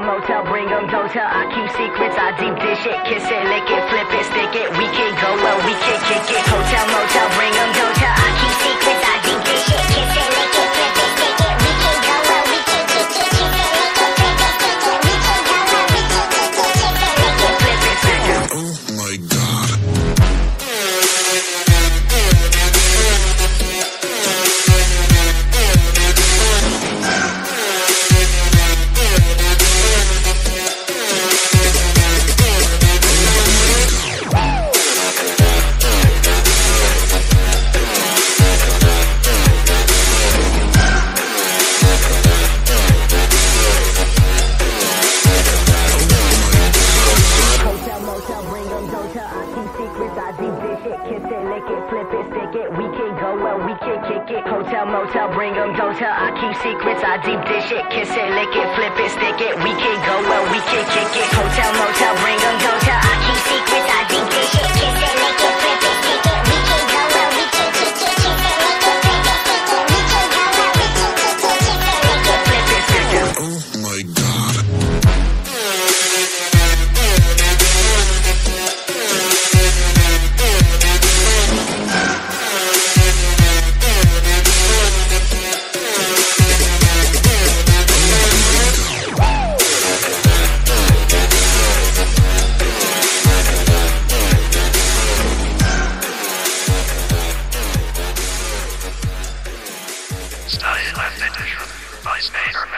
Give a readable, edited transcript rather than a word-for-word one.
motel, bring 'em, don't tell. I keep secrets, I deep dish it, kiss it, lick it, flip it, stick it. We can go well, we can kick it. Hotel, motel, bring 'em, don't tell. I keep secrets, I deep dish it, kiss it, lick it, flip it, stick it. We can go well, we can kick it, kiss it, lick it, flip it, stick it. We can go well, we can kick it, kiss it, lick it, flip it, stick it. Oh my God. Hotel, motel, bring 'em, don't tell. I keep secrets, I deep dish it, kiss it, lick it, flip it, stick it. We can go well, we can kick it. Hotel, motel, bring 'em, don't tell. I keep secrets, I deep dish it, kiss it, lick it, flip it, stick it. We can go well, we can kick it, kiss it, lick it, flip it, stick it. We can go well, we can kick it, kiss it, lick it, flip it, stick it. Oh my God. Study left edition by Spader.